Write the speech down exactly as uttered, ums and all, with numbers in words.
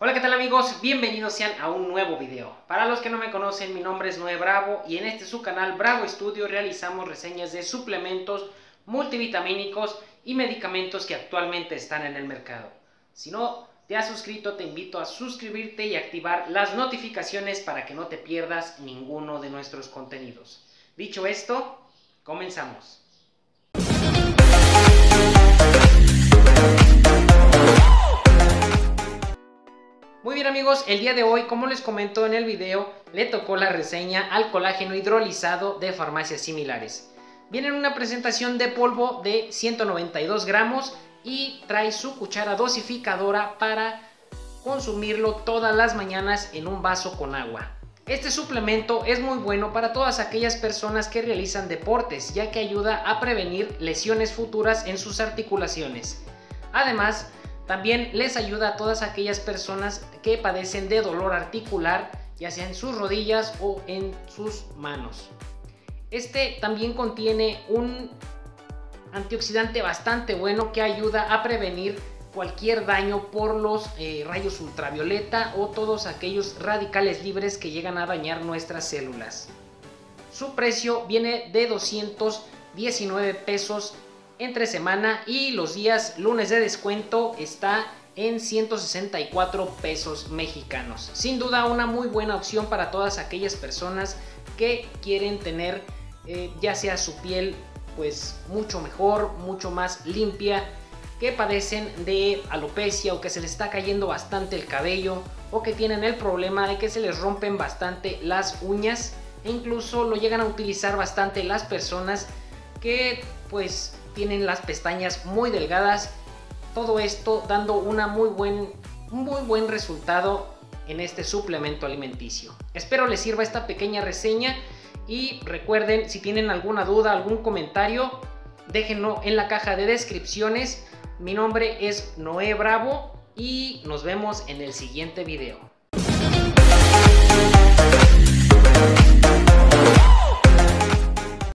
Hola, ¿qué tal amigos? Bienvenidos sean a un nuevo video. Para los que no me conocen, mi nombre es Noé Bravo y en este su canal Bravo Studio realizamos reseñas de suplementos multivitamínicos y medicamentos que actualmente están en el mercado. Si no te has suscrito, te invito a suscribirte y activar las notificaciones para que no te pierdas ninguno de nuestros contenidos. Dicho esto, comenzamos. Muy bien amigos, el día de hoy, como les comento en el video, le tocó la reseña al colágeno hidrolizado de Farmacias Similares. Viene en una presentación de polvo de ciento noventa y dos gramos y trae su cuchara dosificadora para consumirlo todas las mañanas en un vaso con agua. Este suplemento es muy bueno para todas aquellas personas que realizan deportes, ya que ayuda a prevenir lesiones futuras en sus articulaciones. Además, también les ayuda a todas aquellas personas que padecen de dolor articular, ya sea en sus rodillas o en sus manos. Este también contiene un antioxidante bastante bueno que ayuda a prevenir cualquier daño por los eh, rayos ultravioleta o todos aquellos radicales libres que llegan a dañar nuestras células. Su precio viene de doscientos diecinueve pesos entre semana y los días lunes de descuento está en ciento sesenta y cuatro pesos mexicanos. Sin duda una muy buena opción para todas aquellas personas que quieren tener eh, ya sea su piel pues mucho mejor, mucho más limpia, que padecen de alopecia o que se les está cayendo bastante el cabello o que tienen el problema de que se les rompen bastante las uñas e incluso lo llegan a utilizar bastante las personas que pues tienen las pestañas muy delgadas. Todo esto dando una muy buen, muy buen resultado en este suplemento alimenticio. Espero les sirva esta pequeña reseña y recuerden, si tienen alguna duda, algún comentario, déjenlo en la caja de descripciones. Mi nombre es Noé Bravo y nos vemos en el siguiente video.